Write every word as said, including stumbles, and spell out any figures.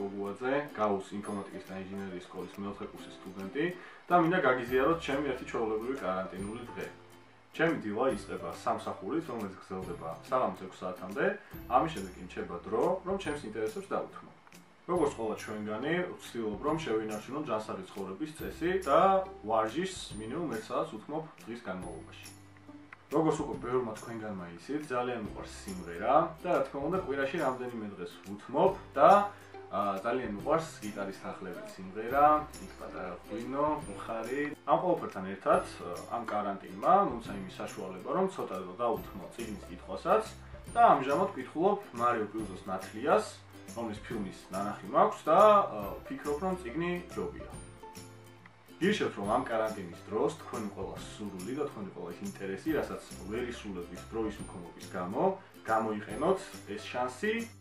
ბოგუაძე, გაუს ინფორმატიკის და ინჟინერიის სკოლის მეოთხე კურსის სტუდენტი და მინდა გაგიზიაროთ ჩემი ერთი ჩვეულებრივი კარანტინული დღე. ჩემი დილა ისწრება სამსახურით, რომელიც გრძელდება საღამოს ექვს საათამდე, ამის შემდეგ კი მრჩება დრო, რომ ჩემს ინტერესებს დავუთმო. როგორც ყველა ჩვენგანი, ვცდილობ რომ შევინარჩუნოთ ჯანსაღი ცხოვრების წესი და ვარჯიშს მინიმუმ ერთ საათს ვუთმობ დღის განმავლობაში. როგორც უკვე ბევრმა თქვენგანმა იცით, ძალიან მიყვარს სიმღერა და რა თქმა უნდა კვირაში რამდენიმე დღეს ვუთმობ და ძალიან მიყვარს გიტარის თანხლებით სიმღერა, იქ პატარა ღვინო, მხარი. ამ ყველაფერთან ერთად ამ კარანტინმა მომცა იმის საშუალება, რომ ცოტა დავუთმო წიგნის კითხვასაც და ამჟამად ვკითხულობ მარიო პიუზოს ნათლიას, რომლის ფილმის ნანახი მაქვს და ვფიქრობ, რომ წიგნი ჯობია. გირჩევთ, რომ ამ კარანტინის დროს თქვენი ყველა სურვილი და თქვენი ყველა ის ინტერესი, რასაც ვერ ისრულებთ დროის უქონლობის გამო, გამოიყენოთ ეს შანსი